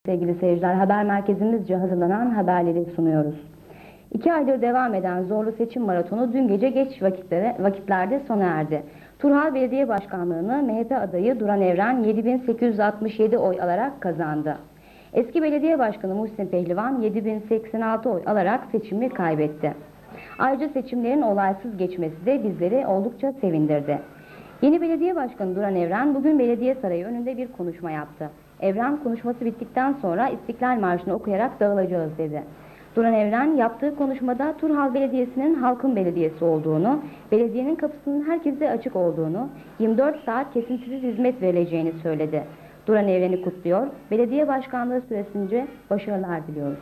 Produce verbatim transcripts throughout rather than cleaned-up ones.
Sevgili seyirciler, haber merkezimizce hazırlanan haberleri sunuyoruz. İki aydır devam eden zorlu seçim maratonu dün gece geç vakitlere, vakitlerde sona erdi. Turhal Belediye Başkanlığı'nı M H P adayı Duran Evren yedi bin sekiz yüz altmış yedi oy alarak kazandı. Eski Belediye Başkanı Muhsin Pehlivan yedi bin seksen altı oy alarak seçimi kaybetti. Ayrıca seçimlerin olaysız geçmesi de bizleri oldukça sevindirdi. Yeni Belediye Başkanı Duran Evren bugün Belediye Sarayı önünde bir konuşma yaptı. Evren konuşması bittikten sonra İstiklal Marşı'nı okuyarak dağılacağız dedi. Duran Evren yaptığı konuşmada Turhal Belediyesi'nin halkın belediyesi olduğunu, belediyenin kapısının herkese açık olduğunu, yirmi dört saat kesintisiz hizmet verileceğini söyledi. Duran Evren'i kutluyor, belediye başkanlığı süresince başarılar diliyoruz.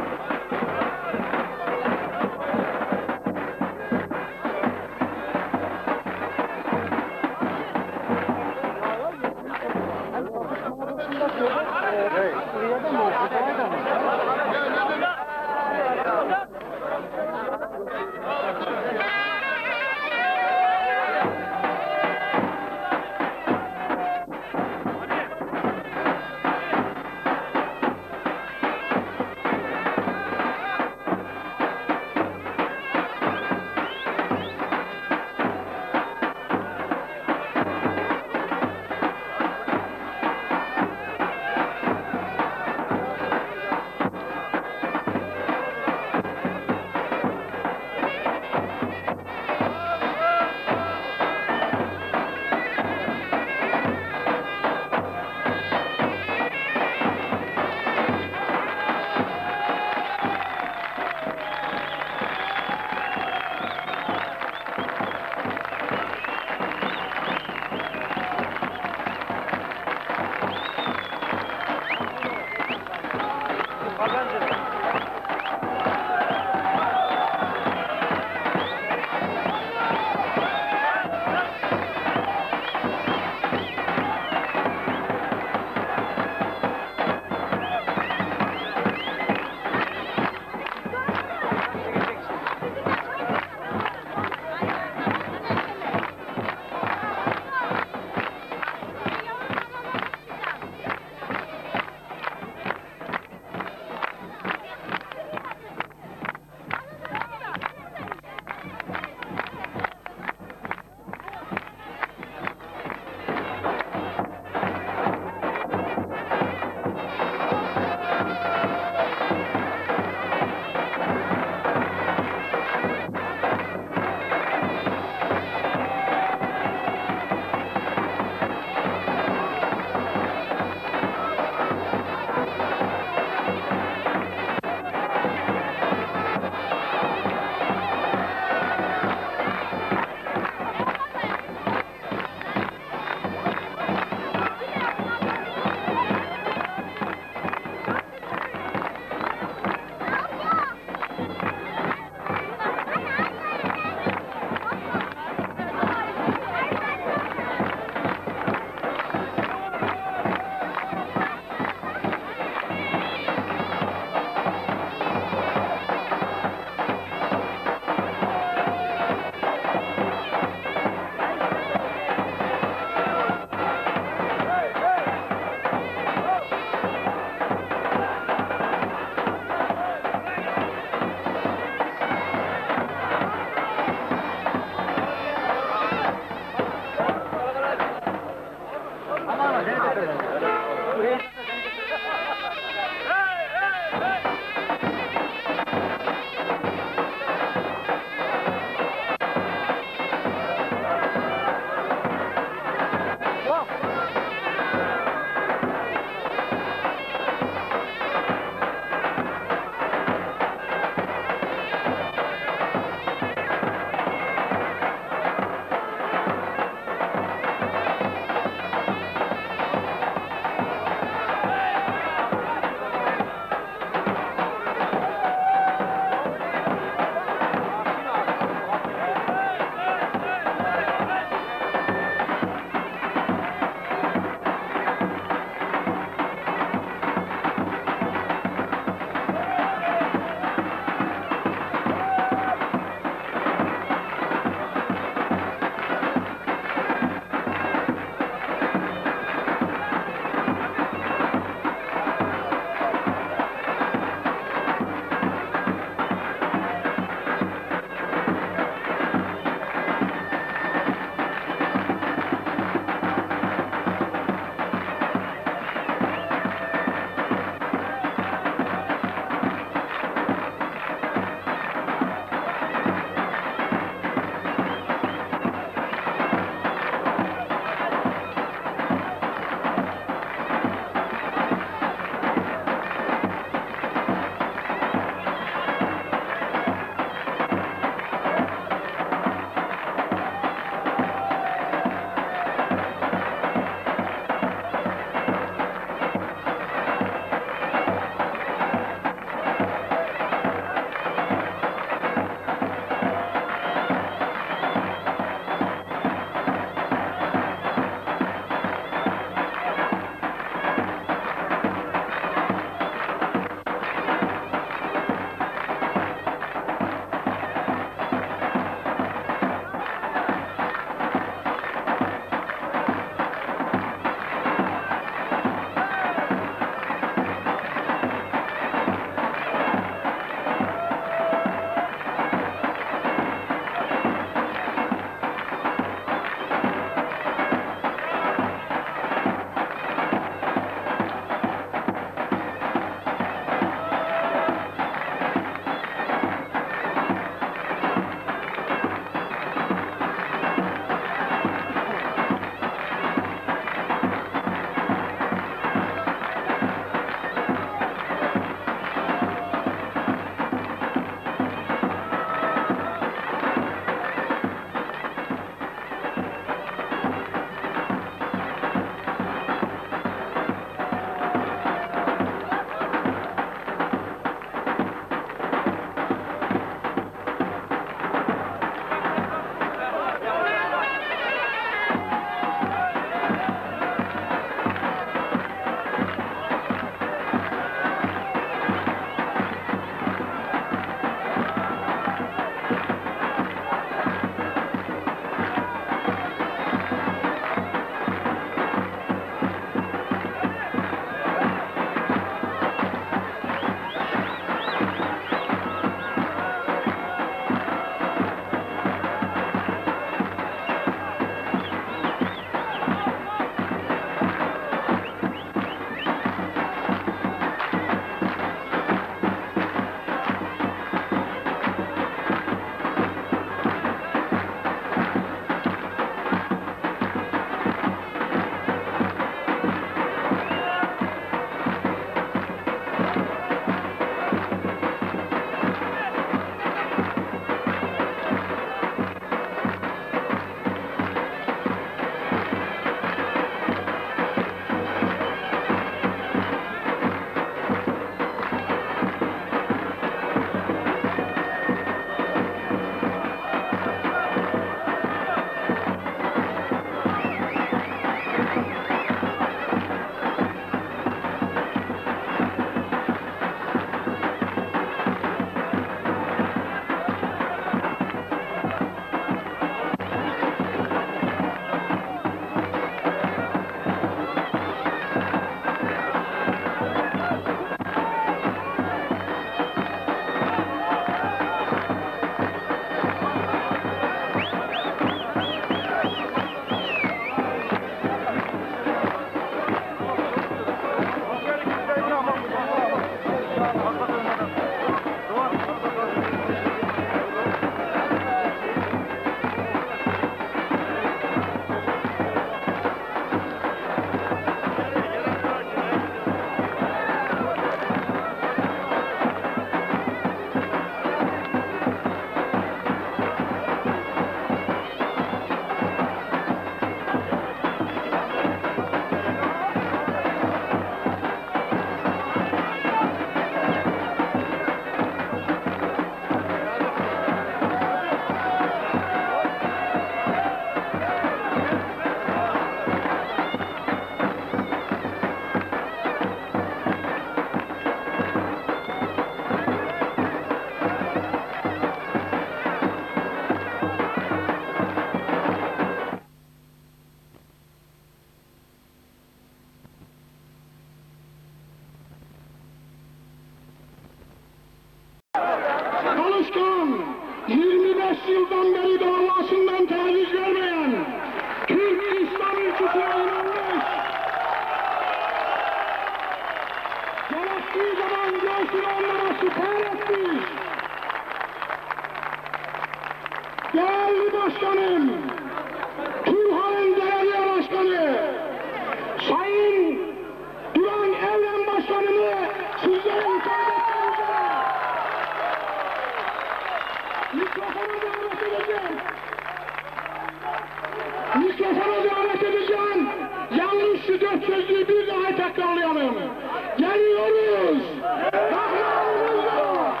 Mikrofona davet edeceğim. Yanlış şu dört sözlüğü bir daha tekrarlayalım. Geliyoruz. Kahramanımızla.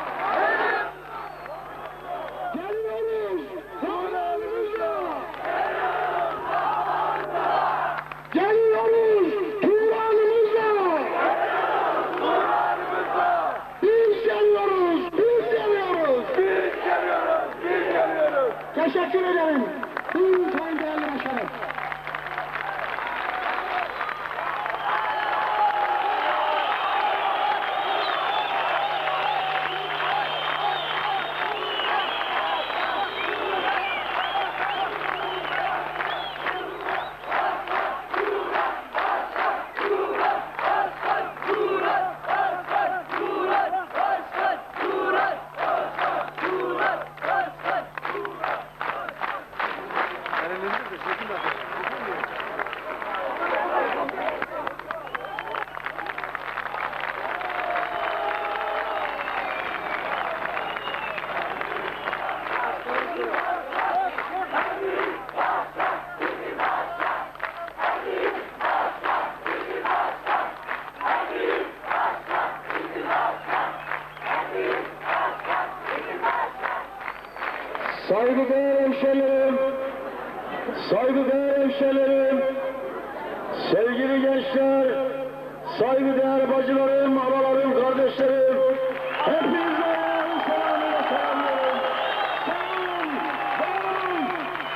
Geliyoruz. Kahramanımızla. Geliyoruz. Tuğranımızla. Biz geliyoruz. Biz geliyoruz. Biz geliyoruz, biz geliyoruz. Teşekkür ederim. Buyurun Sayın Değerli Başkanım. Saygıdeğer hemşehrilerim, saygıdeğer hemşehrilerim, sevgili gençler, saygıdeğer bacılarım, abalarım, kardeşlerim, hepinize selamıyla selamlıyorum. Sağ olun, var olun.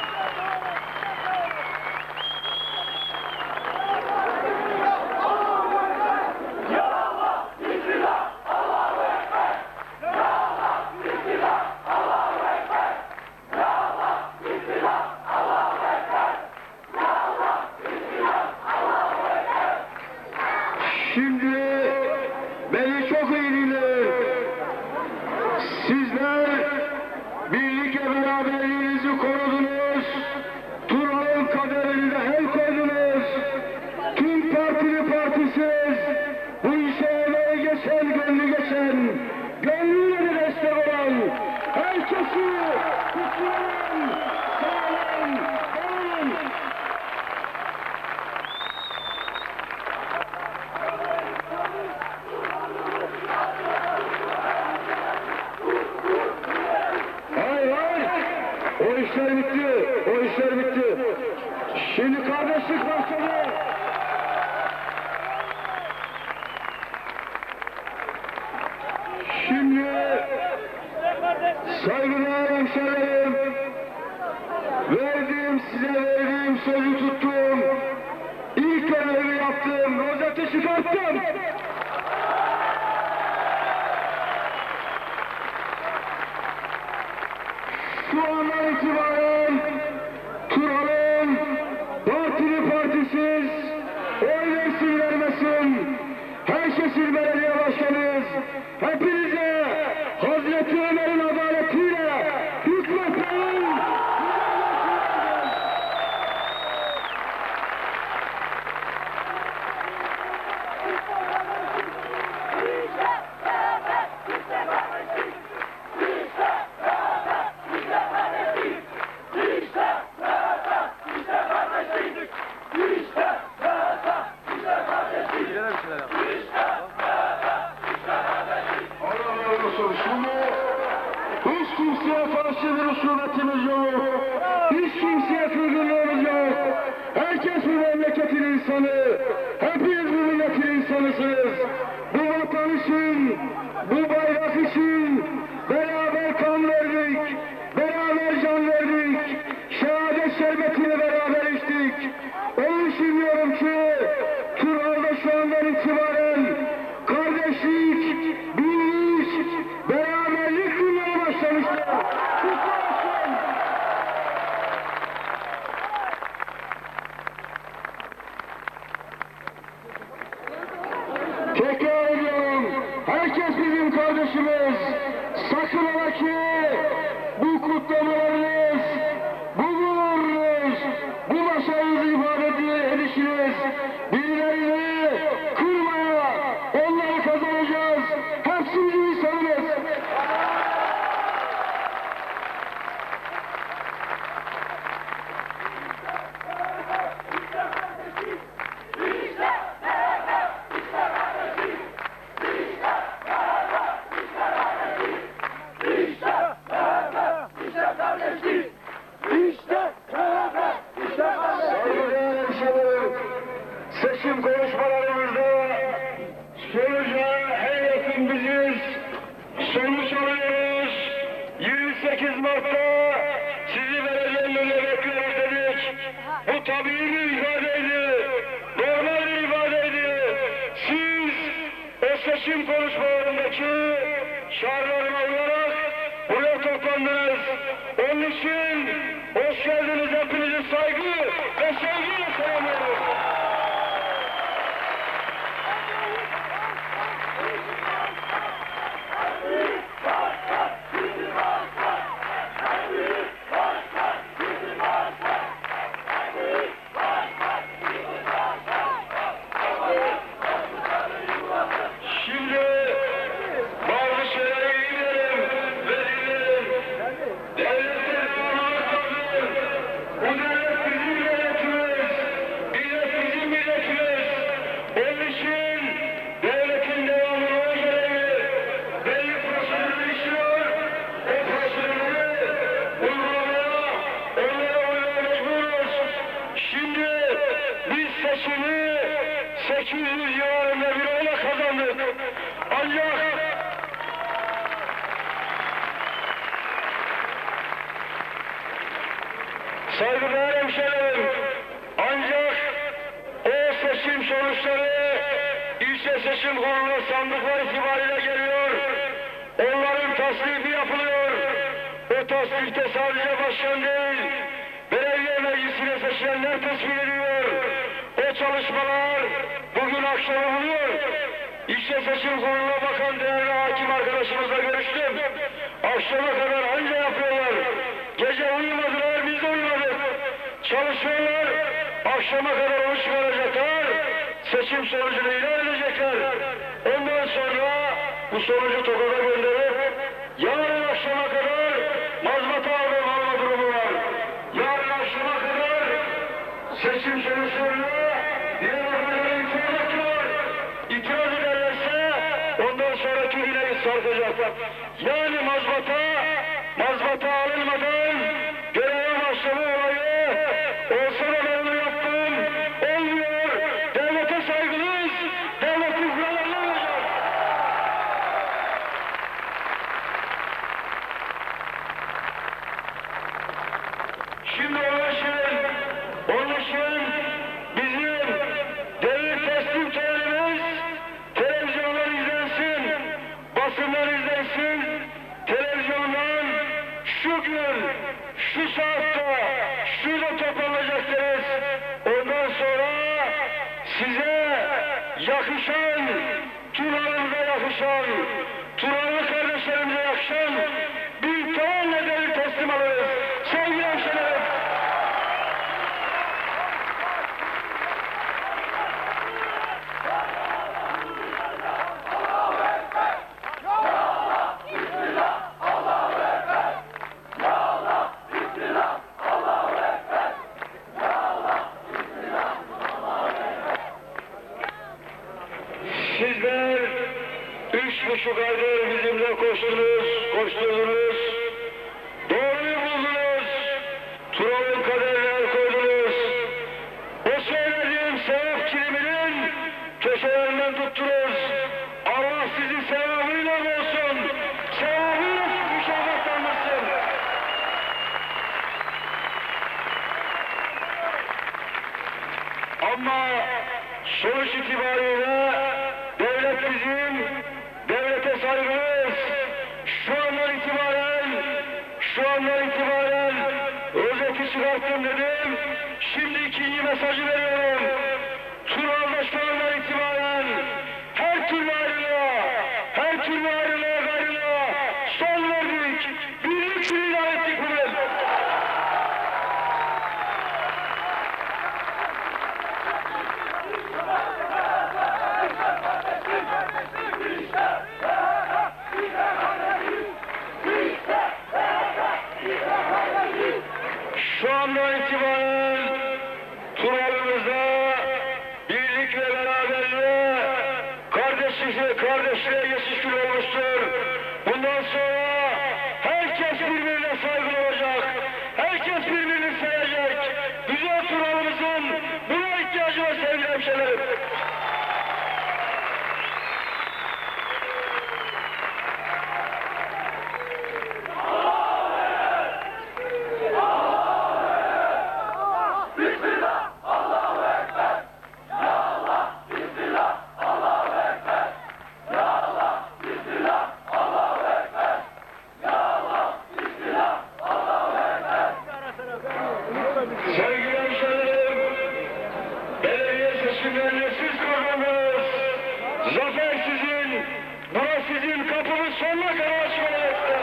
Şimdi beni çok iyi dinleyin. Sizler birlik ve beraberliğinizi korudunuz. Turan'ın kaderine el koydunuz. Tüm partili partisiz bu işe emeği geçen, gönlü geçen, gönlüyle de destek olan herkesi kutluyorum. Sağ olun, var olun. Hayır, hayır. O işler bitti. O işler bitti. Şimdi kardeşlik başladı. Şimdi saygıdeğer hemşehrilerim, verdiğim size verdiğim sözü tuttum. İlk görevimi yaptım. Rozeti çıkarttım. Şu andan itibaren Turan'ın partili partisiz, oy versin vermesin, herkesin belediye başkanıyız. Hepinize Hazreti Ömer'in adaletiyle hükmetmeyin. Allah razı olsun. Şimdi hiç kimseye karşı bir husumetimiz yok. Hiç kimseye kırgınlığımız yok. Herkes bu memleketin insanı. Hepiniz bu milletin insanısınız. Bu vatan için, bu bayrak için beraber kan verdik. Beraber can verdik. Şehadet şerbetini beraber içtik. Onun için diyorum ki Turan'da şu andan itibaren kardeşlik, birlik, beraberlik günleri başlamıştır. Kutlu olsun. Tekrar ediyorum, herkes bizim kardeşimiz. Sakın ola ki bu kutlamalarınız, bu gururunuz, bu başarınızı ifade edişiniz birilerini kırmaya, onları kazanacağız. Hepsi bizim insanımız. seçim konuşmalarımızda sonuca en yakın biziz. Sonuç alıyoruz. yirmi sekiz Mart'ta sizi vereceğim önüne bekliyoruz dedik. Bu tabii bir ifadeydi. Normal bir ifadeydi. Siz o seçim konuşmalarındaki şartlarına uyarak buraya toplandınız. Onun için hoş geldiniz, hepinizi saygı ve sevgiyle selamlıyoruz. sekiz yüz civarında bir oyla kazandık. Ancak saygıdeğer hemşehrilerim, ancak o seçim sonuçları ilçe seçim kurulu sandıklar itibariyle geliyor. Onların tasdifi yapılıyor. O tasdifte sadece başkan değil, belediye meclisine seçilenler tespit ediyor. O çalışmalar bugün akşam oluyor. İlçe seçim kuruluna bakan değerli hakim arkadaşımızla görüştüm. Akşama kadar anca yapıyorlar. Gece uyumadılar, biz de uyumadık. Çalışıyorlar. Akşama kadar onu çıkaracaklar. Seçim sonucunu ilan edecekler. Ondan sonra bu sonucu Tokat'a gönderip yarın akşama kadar mazbata alım alma durumu var. Yarın akşama kadar seçim sonuçlarına diğer ülkelere itirazlar. İtiraz ederlerse ondan sonraki güne sarkacaklar. Yani mazbata, mazbata alınmadan göreve başlama olayı olsa da ben onu yaptım. Olmuyor. Devlete saygılıyız. Devletin kurallarına uyacağız. Şimdi onun için, onun için bizim devir teslim törenimiz televizyonlar izlensin, basınlar izlensin, televizyondan şu gün, şu saatte, şurada toplanacaksınız. Ondan sonra size yakışan, Turan'ımıza yakışan, Turan'lı kardeşlerimize yakışan bir tonla devir teslim alırız. Sevgili hemşehrilerim. Sizler üç buçuk aydır bizimle koştunuz, koşturdunuz. Doğruyu buldunuz. Turan'ın kaderine el koydunuz. O söylediğim sevap kiliminin köşelerinden tuttunuz. Allah sizi sevabıyla olsun. Sevabıyla mükafatlandırsın. Ama sonuç itibariyle devlet bizim, devlete saygılıyız. Şu andan itibaren, şu andan itibaren özeti çıkarttım dedim. Şimdi ikinci mesajı veriyorum. Tural Başkanı'ndan itibaren her türlü ayrılığa, her türlü ayrılığa gayrılığa son verdik. Birlik ilan ettik bugün. Şu andan itibaren Tural'ımızda birlik ve beraberliğe, kardeşliğe, kardeşliğe geçiş günü olmuştur. Bundan sonra herkes birbirine saygılı olacak. Herkes birbirini sevecek. Güzel Tural'ımızın buna ihtiyacı var sevgili hemşehrilerim. Sevgili hemşehrilerim, belediye seçimlerini siz kazandınız. Zafer sizin, bura sizin, kapımız sonuna kadar açık olacaktır.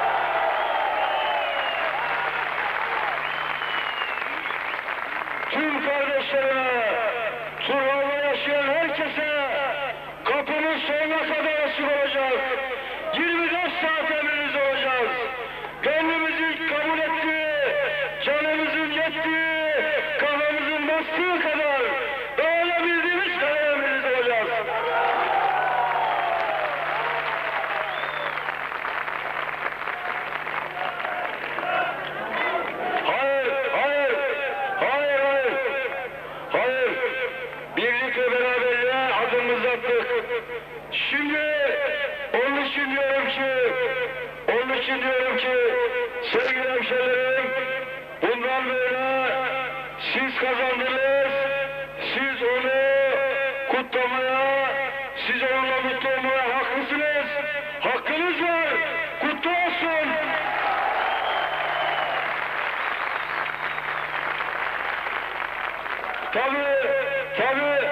Tüm kardeşlerime, Turhal'da yaşayan herkese kapımız sonuna kadar açık olacak. yirmi dört saat emrinizde olacağız. Gönlümüzün kabul ettiği, canımızın yettiği, kafamızın bastığı kadar, dağılabildiğimiz kadar emrinizde olacağız. Hayır, hayır, hayır, hayır, hayır. Birlik ve beraberliğe adımımızı attık. Şimdi onun için diyorum ki, onun için diyorum ki, sevgili hemşehrilerim, bundan böyle siz kazandınız, siz onu kutlamaya, siz onunla mutlu olmaya haklısınız, hakkınız var, kutlu olsun. Tabii, tabii.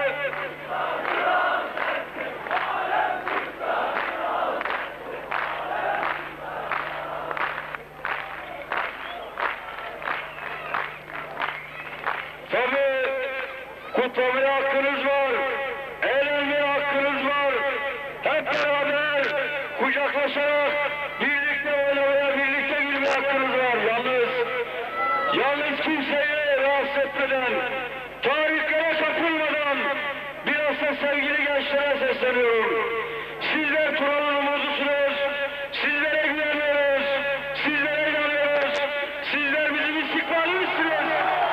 Tabii kutlamaya hakkınız var, eğlenmeye hakkınız var. Hep beraber kucaklaşarak birlikte oynamaya, birlikte gülmeye hakkınız var. Yalnız, yalnız kimseyi rahatsız etmeden, tarihlere kapılmadan biraz da sevgili gençlere sesleniyorum. Sizler Turhal'ın umudusunuz, sizlere güveniyoruz, sizlere inanıyoruz, sizler bizim istikbalimizsiniz.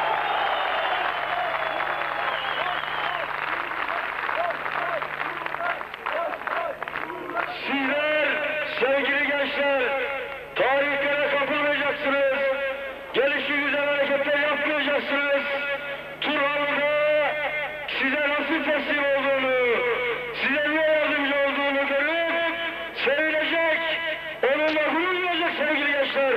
Sizler, sevgili gençler, tarihlere kapılmayacaksınız, gelişi güzel hareketler yapmayacaksınız. Turhal'da size nasıl teslim olduğunu, size ne yardımcı olduğunu görüp sevilecek, onunla gurur duyacak sevgili gençler.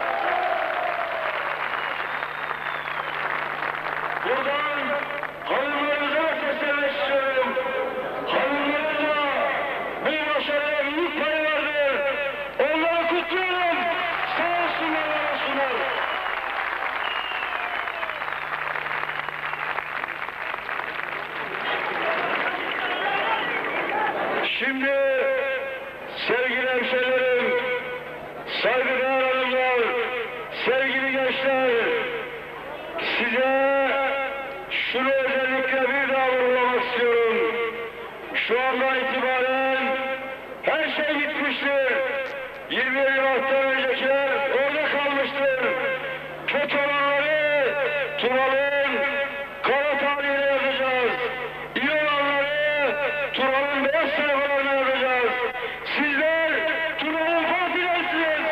Buradan hanımlarımıza da seslenmek istiyorum. Hanımlarımıza bu başarıya büyük payı vardır. Onları kutluyorum. Sağ olsunlar, var olsunlar. Şimdi sevgili hemşehrilerim, saygıdeğer hanımlar, sevgili gençler, size şunu özellikle bir daha vurgulamak istiyorum. Şu andan itibaren her şey bitmiştir. yirmi yıldan öncekiler orada kalmıştır. Kötü olanları Turhal'ın kara tarihine yazacağız. İyi olanları Turhal'ın beyaz sayfalarına yazacağız. Sizler Turhal'ın fatilersiniz.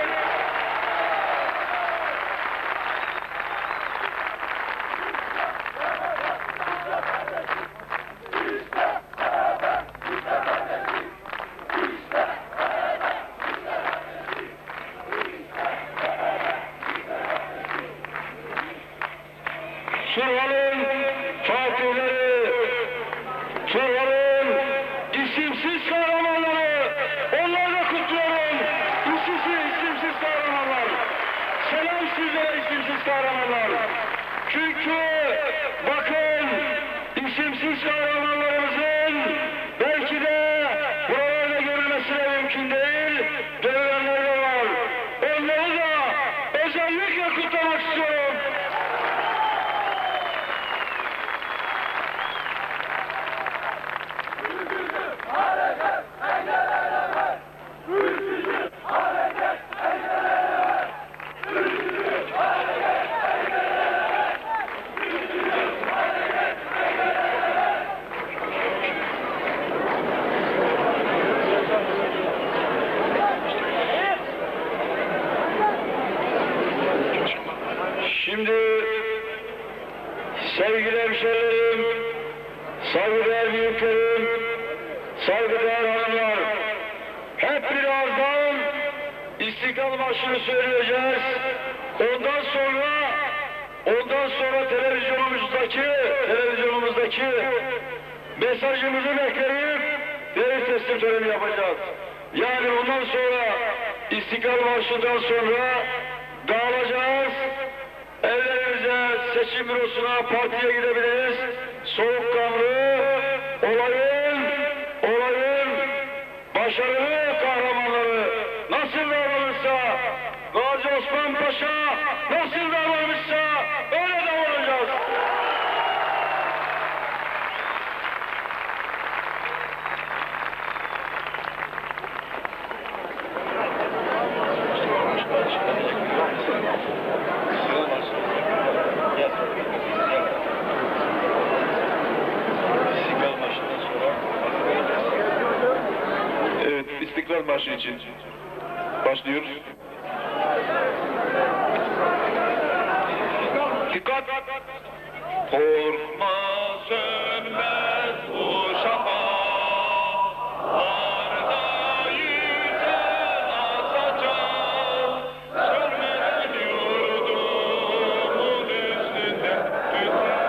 Turhal'ın fatihleri, Turhal'ın isimsiz kahramanları, onları da kutluyorum. İsimsiz, isimsiz kahramanlar. Selam sizlere isimsiz kahramanlar. Çünkü bakın, isimsiz kahramanlarımızın belki de buralarda görülmesi de mümkün değil, dövülenler de var. Onları da özellikle kutlamak istiyorum. sevgili hemşehrilerim, saygıdeğer büyüklerim, saygıdeğer hanımlar, hep birazdan İstiklal Marşı'nı söyleyeceğiz. Ondan sonra, ondan sonra televizyonumuzdaki, televizyonumuzdaki mesajımızı bekleyip devir teslim töreni yapacağız. Yani ondan sonra İstiklal Marşı'ndan sonra dağılacağız. Evlerimize, seçim bürosuna, partiye gidebiliriz. Soğukkanlı, olayın, olayın başarılı kahramanları nasıl davranırsa, Gazi Osman Paşa nasıl davranırsa öyle davranacağız. Evet, İstiklal Marşı için başlıyoruz. Dikkat! Korkma sönmez bu şafak, arda yüzen asacak, sönmez yurdumun üstünde tüten.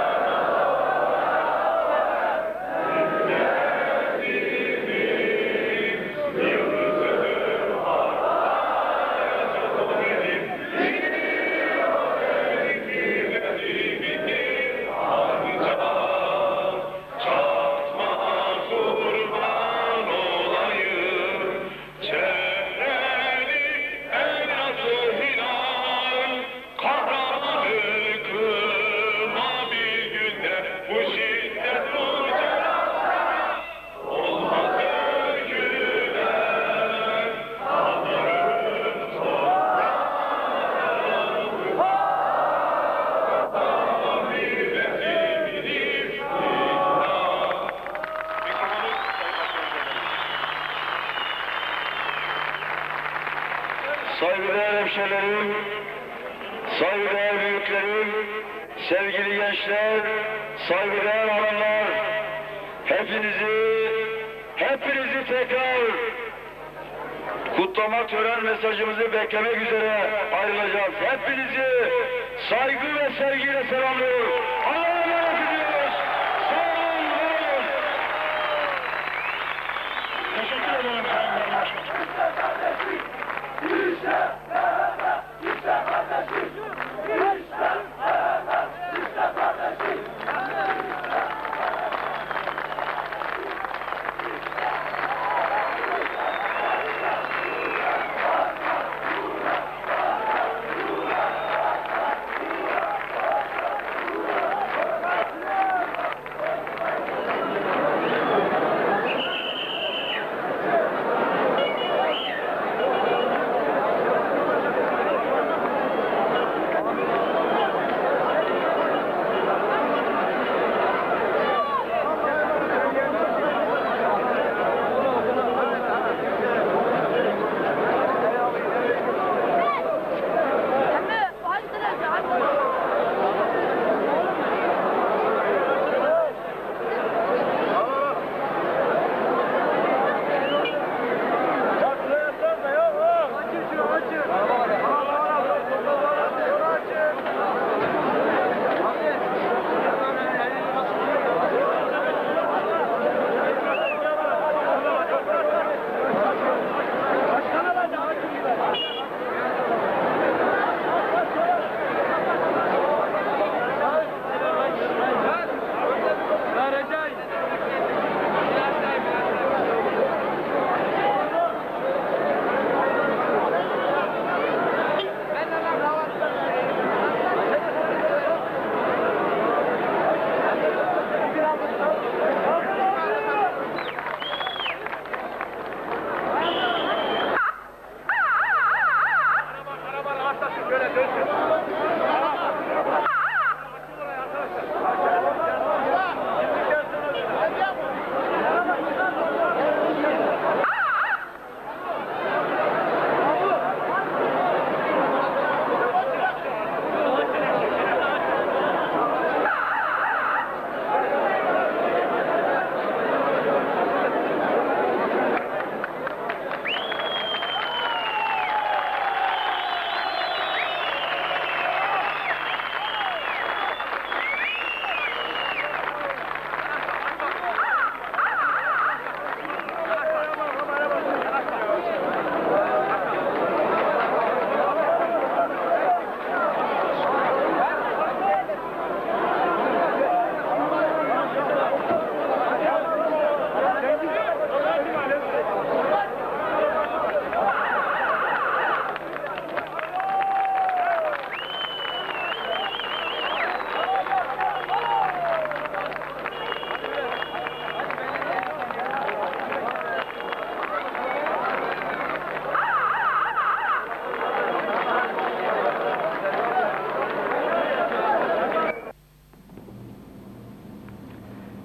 Saygıdeğer hemşehrilerim, saygıdeğer büyüklerim, sevgili gençler, saygıdeğer hanımlar, hepinizi, hepinizi tekrar kutlama tören mesajımızı beklemek üzere ayrılacağız. Hepinizi saygı ve sevgiyle selamlıyorum. Allah'a emanet ediyoruz. Sağ olun, var olun. Teşekkür ederim Sayın Başkanım.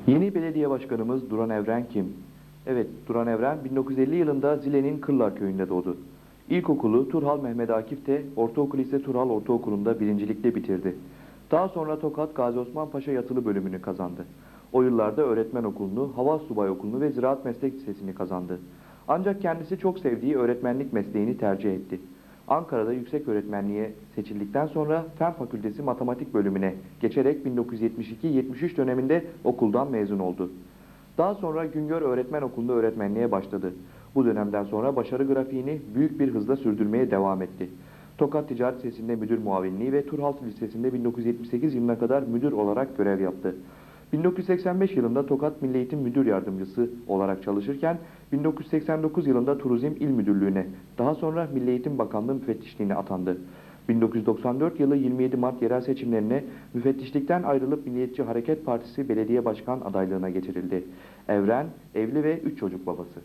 Yeni belediye başkanımız Duran Evren kim? Evet, Duran Evren bin dokuz yüz elli yılında Zile'nin Kırlar köyünde doğdu. İlkokulu Turhal Mehmet Akif'te, ortaokulu ise Turhal Ortaokulu'nda birincilikle bitirdi. Daha sonra Tokat Gazi Osman Paşa Yatılı bölümünü kazandı. O yıllarda öğretmen okulunu, hava subay okulunu ve ziraat meslek lisesini kazandı. Ancak kendisi çok sevdiği öğretmenlik mesleğini tercih etti. Ankara'da yüksek öğretmenliğe seçildikten sonra Fen Fakültesi Matematik bölümüne geçerek bin dokuz yüz yetmiş iki yetmiş üç döneminde okuldan mezun oldu. Daha sonra Güngör Öğretmen Okulu'nda öğretmenliğe başladı. Bu dönemden sonra başarı grafiğini büyük bir hızla sürdürmeye devam etti. Tokat Ticaret Lisesi'nde müdür muavinliği ve Turhaltı Lisesi'nde bin dokuz yüz yetmiş sekiz yılına kadar müdür olarak görev yaptı. bin dokuz yüz seksen beş yılında Tokat Milli Eğitim Müdür Yardımcısı olarak çalışırken bin dokuz yüz seksen dokuz yılında Turizm İl Müdürlüğü'ne, daha sonra Milli Eğitim Bakanlığı müfettişliğine atandı. bin dokuz yüz doksan dört yılı yirmi yedi Mart yerel seçimlerine müfettişlikten ayrılıp Milliyetçi Hareket Partisi belediye başkan adaylığına getirildi. Evren, evli ve üç çocuk babası.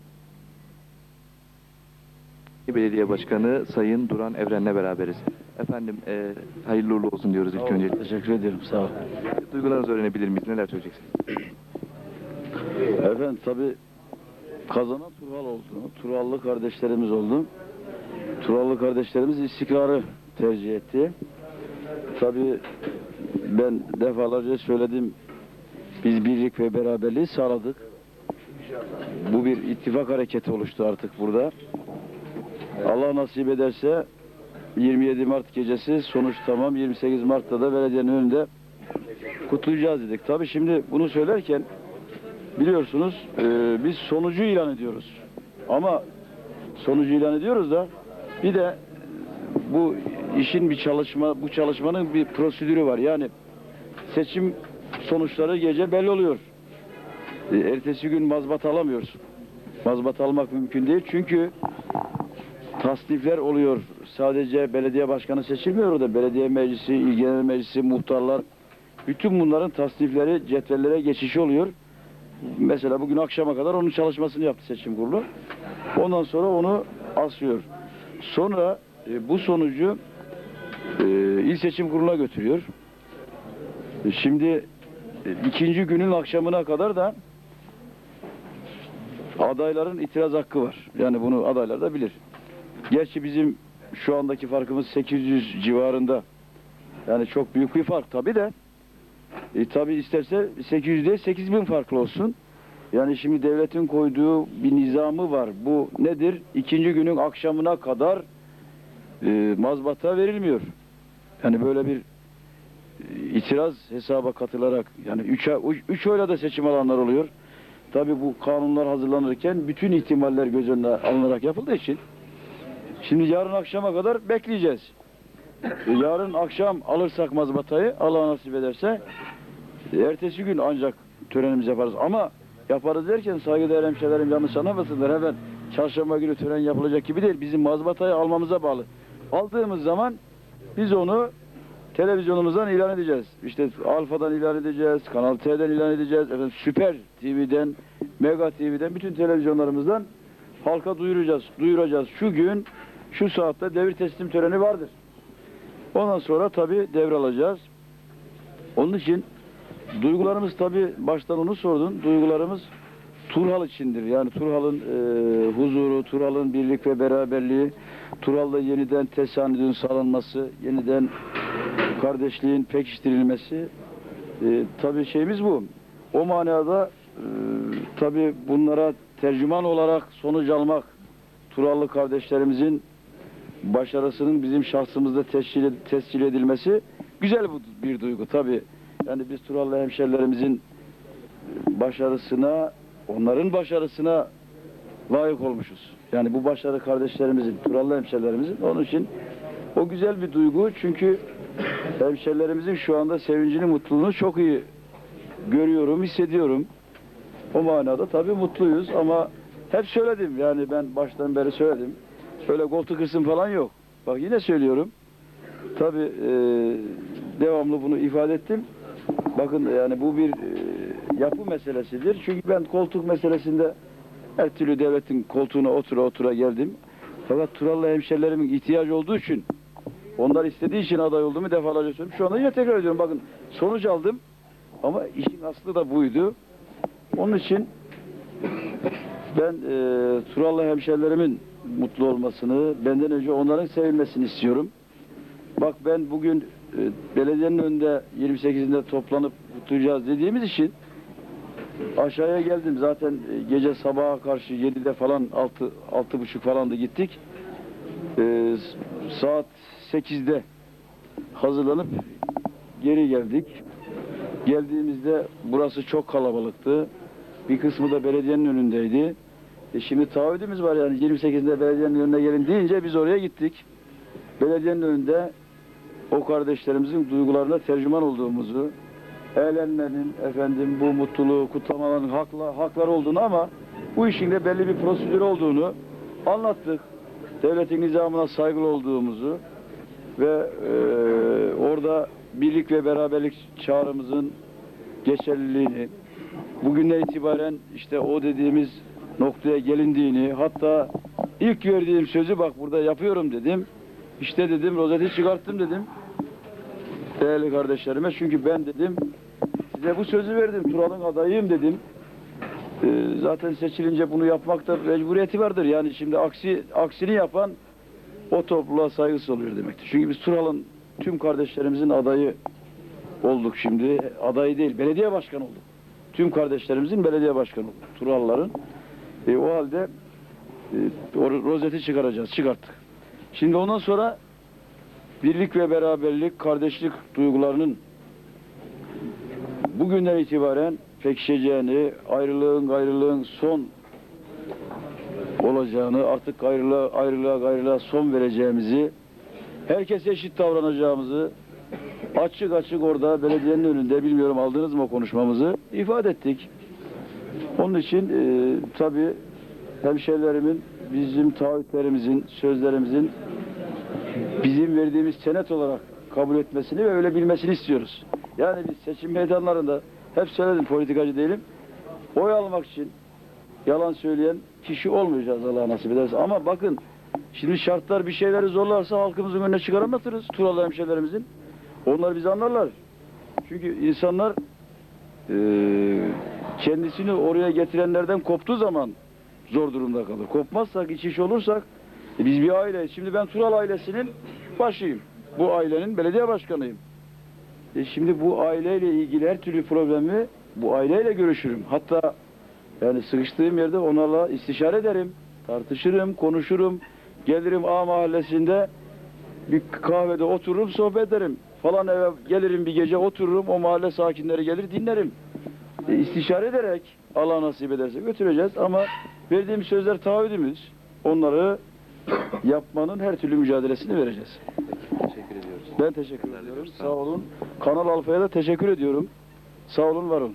Belediye Başkanı Sayın Duran Evren'le beraberiz. Efendim, e, hayırlı uğurlu olsun diyoruz ilk önce. Teşekkür ederim, sağ olun. Duygularınızı öğrenebilir miyiz? Neler söyleyeceksiniz? Efendim tabii kazanan Turhal oldu. Turhallı kardeşlerimiz oldu. Turhallı kardeşlerimiz istikrarı tercih etti. Tabii ben defalarca söyledim, biz birlik ve beraberliği sağladık. Bu bir ittifak hareketi oluştu artık burada. Allah nasip ederse yirmi yedi Mart gecesi sonuç tamam, yirmi sekiz Mart'ta da belediyenin önünde kutlayacağız dedik. Tabii şimdi bunu söylerken biliyorsunuz e, biz sonucu ilan ediyoruz. Ama sonucu ilan ediyoruz da bir de bu işin bir çalışma, bu çalışmanın bir prosedürü var. Yani seçim sonuçları gece belli oluyor. E, ertesi gün mazbat alamıyoruz. Mazbat almak mümkün değil çünkü tasnifler oluyor. Sadece belediye başkanı seçilmiyor orada. Belediye meclisi, il genel meclisi, muhtarlar. Bütün bunların tasnifleri, cetvellere geçişi oluyor. Mesela bugün akşama kadar onun çalışmasını yaptı seçim kurulu. Ondan sonra onu asıyor. Sonra e, bu sonucu e, il seçim kuruluna götürüyor. E, şimdi e, ikinci günün akşamına kadar da adayların itiraz hakkı var. Yani bunu adaylar da bilir. Gerçi bizim şu andaki farkımız sekiz yüz civarında. Yani çok büyük bir fark tabii de. E, tabii isterse sekiz yüz değil sekiz bin farklı olsun. Yani şimdi devletin koyduğu bir nizamı var. Bu nedir? İkinci günün akşamına kadar e, mazbata verilmiyor. Yani böyle bir e, itiraz hesaba katılarak, yani üç, üç oyla da seçim alanlar oluyor. Tabii bu kanunlar hazırlanırken bütün ihtimaller göz önüne alınarak yapıldığı için şimdi yarın akşama kadar bekleyeceğiz. E, yarın akşam alırsak mazbatayı, Allah nasip ederse e, ertesi gün ancak törenimizi yaparız. Ama yaparız derken saygıdeğer hemşehrilerim yanlış anlamasınlar. Hemen çarşamba günü tören yapılacak gibi değil. Bizim mazbatayı almamıza bağlı. Aldığımız zaman biz onu televizyonumuzdan ilan edeceğiz. İşte Alfa'dan ilan edeceğiz, Kanal T'den ilan edeceğiz, efendim Süper T V'den, Mega T V'den, bütün televizyonlarımızdan halka duyuracağız. Duyuracağız. Şu gün, şu saatte devir teslim töreni vardır. Ondan sonra tabii devralacağız. Onun için duygularımız tabii baştan onu sordun. Duygularımız Turhal içindir. Yani Turhal'ın e, huzuru, Turhal'ın birlik ve beraberliği, Turhal'da yeniden tesanüdün sağlanması, yeniden kardeşliğin pekiştirilmesi. E, tabii şeyimiz bu. O manada e, tabii bunlara tercüman olarak sonuç almak, Turhallı kardeşlerimizin başarısının bizim şahsımızda tescil, tescil edilmesi güzel bir duygu tabii. Yani biz Turhallı hemşerilerimizin başarısına, onların başarısına layık olmuşuz. Yani bu başarı kardeşlerimizin, Turhallı hemşerilerimizin. Onun için o güzel bir duygu. Çünkü hemşerilerimizin şu anda sevincini, mutluluğunu çok iyi görüyorum, hissediyorum. O manada tabii mutluyuz ama hep söyledim. Yani ben baştan beri söyledim. Öyle koltuk hırsım falan yok. Bak yine söylüyorum. Tabii e, devamlı bunu ifade ettim. Bakın yani bu bir e, yapı meselesidir. Çünkü ben koltuk meselesinde her türlü devletin koltuğuna otura otura geldim. Fakat Turhallı hemşerilerimin ihtiyacı olduğu için, onlar istediği için aday olduğumu defalarca söyledim. Şu anda yine tekrar ediyorum. Bakın sonuç aldım. Ama işin aslı da buydu. Onun için ben e, Turhallı hemşerilerimin mutlu olmasını, benden önce onların sevilmesini istiyorum. Bak ben bugün e, belediyenin önünde yirmi sekizinde toplanıp kutlayacağız dediğimiz için aşağıya geldim. Zaten e, gece sabaha karşı yedide falan altı, altı buçuk falandı gittik. E, saat sekizde hazırlanıp geri geldik. Geldiğimizde burası çok kalabalıktı. Bir kısmı da belediyenin önündeydi. E şimdi taahhüdümüz var yani yirmi sekizinde belediyenin önüne gelin deyince biz oraya gittik. Belediyenin önünde o kardeşlerimizin duygularına tercüman olduğumuzu, eğlenmenin, efendim bu mutluluğu, kutlamaların hakla, haklar olduğunu ama bu işin de belli bir prosedür olduğunu anlattık. Devletin nizamına saygılı olduğumuzu ve e, orada birlik ve beraberlik çağrımızın geçerliliğini, bugünden itibaren işte o dediğimiz noktaya gelindiğini, hatta ilk verdiğim sözü bak burada yapıyorum dedim. İşte dedim rozeti çıkarttım dedim. Değerli kardeşlerime çünkü ben dedim size bu sözü verdim. Turhal'ın adayıyım dedim. Ee, zaten seçilince bunu yapmakta mecburiyeti vardır. Yani şimdi aksi aksini yapan o topluluğa saygısız oluyor demektir. Çünkü biz Turhal'ın tüm kardeşlerimizin adayı olduk şimdi. Adayı değil, belediye başkanı olduk. Tüm kardeşlerimizin belediye başkanı olduk. Turhal'ların. E, o halde e, o rozeti çıkaracağız. Çıkarttık. Şimdi ondan sonra birlik ve beraberlik, kardeşlik duygularının bugünden itibaren pekişeceğini, ayrılığın gayrılığın son olacağını, artık ayrılığa, ayrılığa gayrılığa son vereceğimizi, herkese eşit davranacağımızı açık açık orada belediyenin önünde, bilmiyorum aldınız mı o konuşmamızı, ifade ettik. Onun için e, tabii hemşerilerimin, bizim taahhütlerimizin, sözlerimizin bizim verdiğimiz senet olarak kabul etmesini ve öyle bilmesini istiyoruz. Yani biz seçim meydanlarında hep söyledim, politikacı değilim. Oy almak için yalan söyleyen kişi olmayacağız Allah nasip ederse. Ama bakın şimdi şartlar bir şeyleri zorlarsa halkımızın önüne çıkar anlatırız. Turhallı hemşehrilerimizin. Onlar bizi anlarlar. Çünkü insanlar e, kendisini oraya getirenlerden koptuğu zaman zor durumda kalır. Kopmazsak, iç iş olursak e, biz bir aileyiz. Şimdi ben Turhal ailesinin başıyım. Bu ailenin belediye başkanıyım. E şimdi bu aileyle ilgili her türlü problemi bu aileyle görüşürüm. Hatta yani sıkıştığım yerde onlarla istişare ederim. Tartışırım, konuşurum. Gelirim A mahallesinde bir kahvede otururum, sohbet ederim. Falan eve gelirim bir gece otururum. O mahalle sakinleri gelir dinlerim. E, istişare ederek Allah nasip ederse götüreceğiz ama verdiğim sözler taahhüdümüz. Onları yapmanın her türlü mücadelesini vereceğiz. Teşekkür ediyoruz. Ben teşekkür ediyorum. Sağ olun. Kanal Alfa'ya da teşekkür ediyorum. Sağ olun, var olun.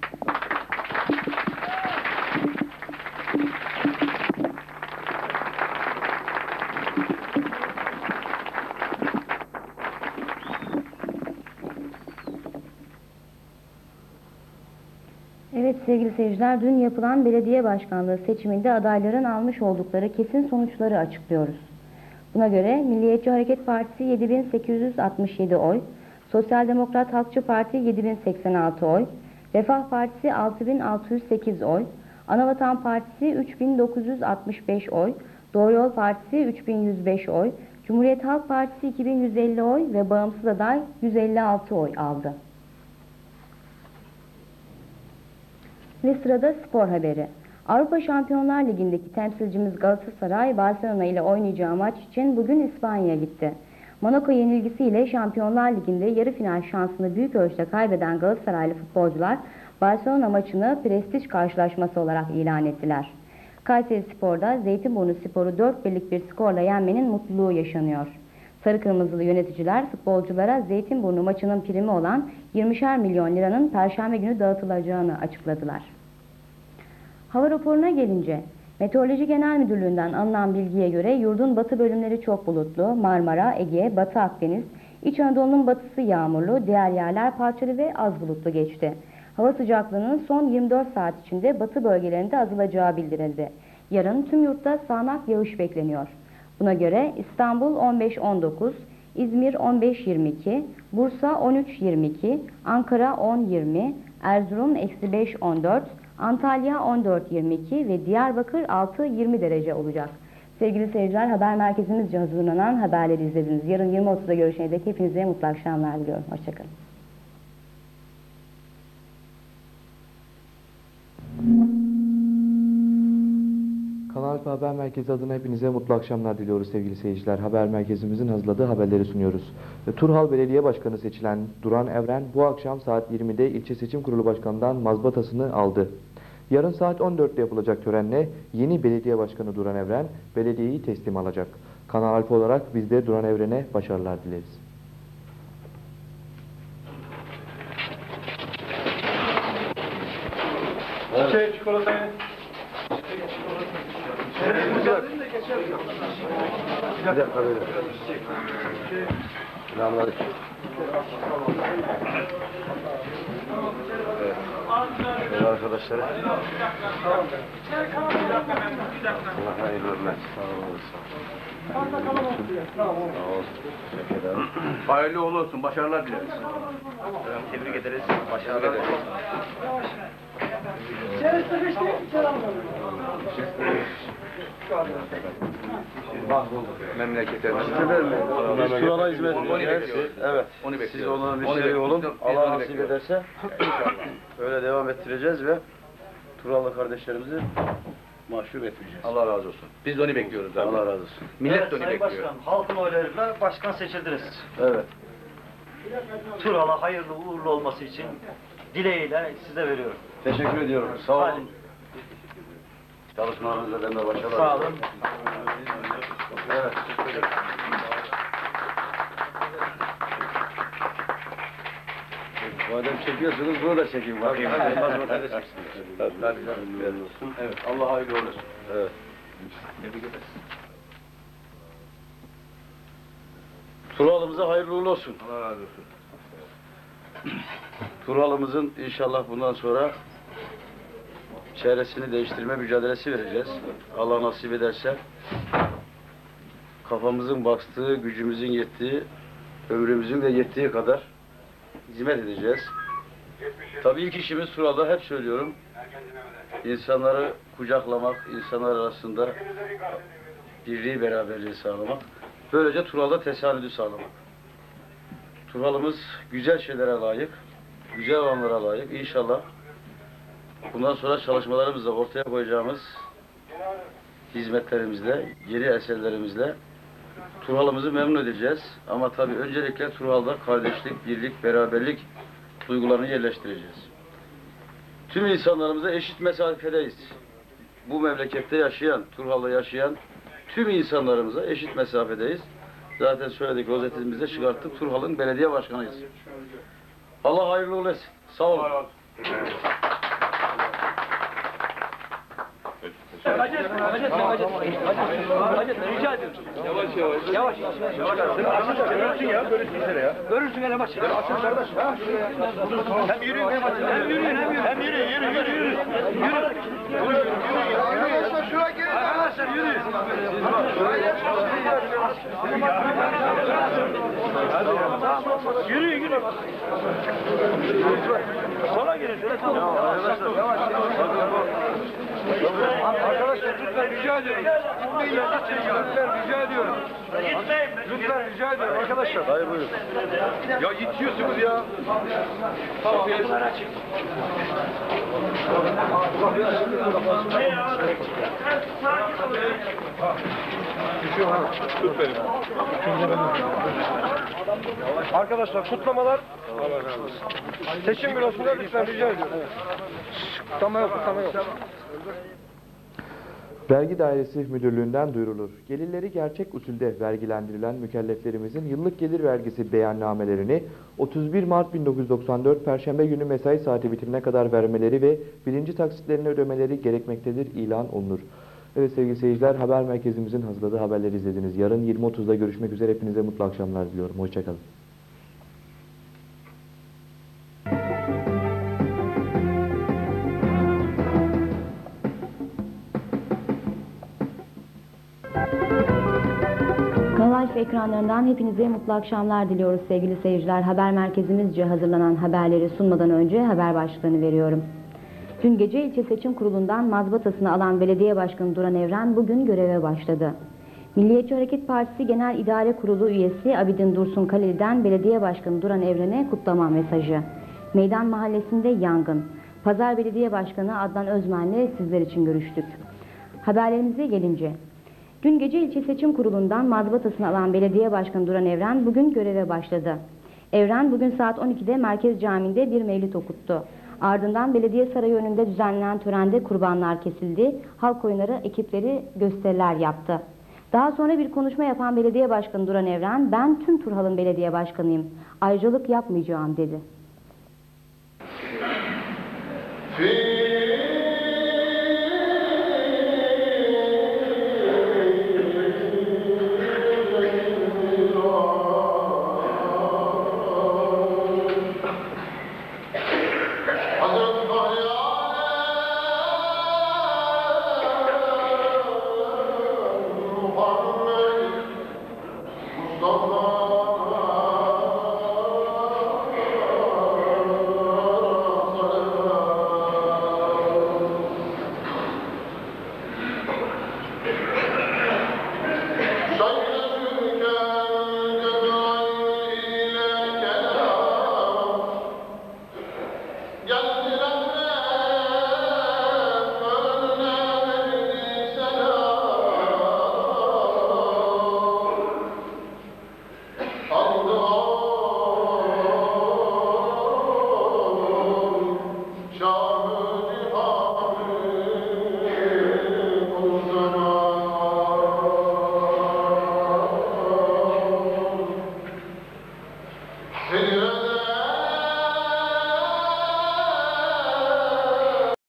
Evet sevgili seyirciler, dün yapılan belediye başkanlığı seçiminde adayların almış oldukları kesin sonuçları açıklıyoruz. Buna göre Milliyetçi Hareket Partisi yedi bin sekiz yüz altmış yedi oy, Sosyal Demokrat Halkçı Parti yedi bin seksen altı oy, Refah Partisi altı bin altı yüz sekiz oy, Anavatan Partisi üç bin dokuz yüz altmış beş oy, Doğru Yol Partisi üç bin yüz beş oy, Cumhuriyet Halk Partisi iki bin yüz elli oy ve bağımsız aday yüz elli altı oy aldı. Ve sırada spor haberi. Avrupa Şampiyonlar Ligi'ndeki temsilcimiz Galatasaray, Barcelona ile oynayacağı maç için bugün İspanya'ya gitti. Monaco yenilgisiyle Şampiyonlar Ligi'nde yarı final şansını büyük ölçüde kaybeden Galatasaraylı futbolcular, Barcelona maçını prestij karşılaşması olarak ilan ettiler. Kayserispor'da Zeytinburnu Spor'u dört birlik bir skorla yenmenin mutluluğu yaşanıyor. Sarı kırmızılı yöneticiler futbolculara Zeytinburnu maçının primi olan yirmişer milyon liranın Perşembe günü dağıtılacağını açıkladılar. Hava raporuna gelince, Meteoroloji Genel Müdürlüğü'nden alınan bilgiye göre yurdun batı bölümleri çok bulutlu, Marmara, Ege, Batı Akdeniz, İç Anadolu'nun batısı yağmurlu, diğer yerler parçalı ve az bulutlu geçti. Hava sıcaklığının son yirmi dört saat içinde batı bölgelerinde azalacağı bildirildi. Yarın tüm yurtta sağanak yağış bekleniyor. Buna göre İstanbul on beş on dokuz, İzmir on beş yirmi iki, Bursa on üç yirmi iki, Ankara on yirmi, Erzurum eksi beş on dört, Antalya on dört yirmi iki ve Diyarbakır altı yirmi derece olacak. Sevgili seyirciler, haber merkezimizce hazırlanan haberleri izlediniz. Yarın yirmi otuzda görüşene dek hepinize mutlu akşamlar diliyorum. Hoşçakalın. Kanal Alfa Haber Merkezi adına hepinize mutlu akşamlar diliyoruz sevgili seyirciler. Haber merkezimizin hazırladığı haberleri sunuyoruz. Turhal Belediye Başkanı seçilen Duran Evren bu akşam saat yirmide İlçe Seçim Kurulu Başkanı'ndan mazbatasını aldı. Yarın saat on dörtte yapılacak törenle yeni belediye başkanı Duran Evren belediyeyi teslim alacak. Kanal Alfa olarak biz de Duran Evren'e başarılar dileriz. Okey, çikolatayı. Bir dakika böyle. Selamünaleyküm. Evet. Merhaba arkadaşlar. Allah hayırlı olsun. Sağ olun. Sağ olun. Teşekkür ederim. Hayırlı uğurlu olsun. Başarılar dileriz. Tebrik ederiz. Başarılar dileriz. Memleketlerimiz. Biz Tural'a hizmet edeceğiz. Evet. Onu bekliyoruz. Siz onların müşteri olun. Allah nasip ederse öyle devam ettireceğiz ve Tural'lı kardeşlerimizi mahcup etmeyeceğiz. Allah razı olsun. Biz de onu bekliyoruz zaten. Allah razı olsun. Millet evet, de onu Sayın bekliyor. Başkan, halkın oylarıyla başkan seçildiniz. Evet. Tural'a hayırlı uğurlu olması için dileğiyle size veriyorum. Teşekkür ediyorum. Sağ olun. Hadi. Çalışmalarınızda ben de başarılar. Sağ olun. Evet. Madem çekiyorsunuz bunu da çekeyim bakayım. Hadi mazbatayı da çeksinler. Tabii canım. Evet. Allah hayırlı olsun. Evet. Tebrik ederiz. Turhal'ımıza hayırlı uğurlu olsun. Allah razı olsun. Turhal'ımızın inşallah bundan sonra çevresini değiştirme mücadelesi vereceğiz. Allah nasip ederse kafamızın bastığı, gücümüzün yettiği, ömrümüzün de yettiği kadar hizmet edeceğiz. Tabii ilk işimiz Turhal'da hep söylüyorum. İnsanları kucaklamak, insanlar arasında birliği, beraberliği sağlamak. Böylece Turhal'da tesadüdü sağlamak. Turhal'ımız güzel şeylere layık, güzel olanlara layık. İnşallah bundan sonra çalışmalarımızda ortaya koyacağımız hizmetlerimizle, yeni eserlerimizle Turhal'ımızı memnun edeceğiz. Ama tabii öncelikle Turhal'da kardeşlik, birlik, beraberlik duygularını yerleştireceğiz. Tüm insanlarımıza eşit mesafedeyiz. Bu memlekette yaşayan, Turhal'da yaşayan tüm insanlarımıza eşit mesafedeyiz. Zaten söyledik, rozetimizde çıkarttık. Turhal'ın belediye başkanıyız. Allah hayırlı uğurlu etsin. Sağ olun. Hacet, Hacet, Hacet, Hacet, rica ediyorum. Yavaş yavaş. Yavaş yavaş. Yavaş. Görürsün ya, görürsün seni ya. Görürsün hele maçı. Açın kardeş. Hem yürüyün hem açın. Hem yürüyün hem yürüyün. Hem yürüyün, yürü, yürü, yürü. Yürü. Arkadaşlar şuraya gelin. Arkadaşlar yürüyün. Yürüyün, yürüyün. Sola gelin. Arkadaşlar yavaş yavaş. Arkadaşlar lütfen rica ediyorum. Gitmeyin ya, lütfen rica ediyorum. Gitmeyin. Lütfen rica ediyorum arkadaşlar. Hayır buyurun. Ya itiyorsunuz ya. Tamam. Bunları açın. Tut beni. Arkadaşlar kutlamalar seçim bürosunda lütfen rica ediyorum. Kutlama yok, kutlama yok. Vergi Dairesi Müdürlüğü'nden duyurulur. Gelirleri gerçek usulde vergilendirilen mükelleflerimizin yıllık gelir vergisi beyannamelerini otuz bir Mart bin dokuz yüz doksan dört Perşembe günü mesai saati bitimine kadar vermeleri ve birinci taksitlerini ödemeleri gerekmektedir ilan olunur. Evet sevgili seyirciler, haber merkezimizin hazırladığı haberleri izlediniz. Yarın yirmi otuzda görüşmek üzere. Hepinize mutlu akşamlar diliyorum. Hoşçakalın. Kanal Life ekranlarından hepinize mutlu akşamlar diliyoruz sevgili seyirciler. Haber merkezimizce hazırlanan haberleri sunmadan önce haber başlığını veriyorum. Dün gece ilçe seçim kurulundan mazbatasını alan belediye başkanı Duran Evren bugün göreve başladı. Milliyetçi Hareket Partisi Genel İdare Kurulu üyesi Abidin Dursun Kaleli'den belediye başkanı Duran Evren'e kutlama mesajı. Meydan Mahallesi'nde yangın. Pazar Belediye Başkanı Adnan Özmen'le sizler için görüştük. Haberlerimize gelince, dün gece ilçe seçim kurulundan mazbatasını alan belediye başkanı Duran Evren bugün göreve başladı. Evren bugün saat on ikide Merkez Camii'nde bir mevlid okuttu. Ardından belediye sarayı önünde düzenlenen törende kurbanlar kesildi. Halk oyunları ekipleri gösteriler yaptı. Daha sonra bir konuşma yapan belediye başkanı Duran Evren, "Ben tüm Turhal'ın belediye başkanıyım. Ayrıcalık yapmayacağım." dedi.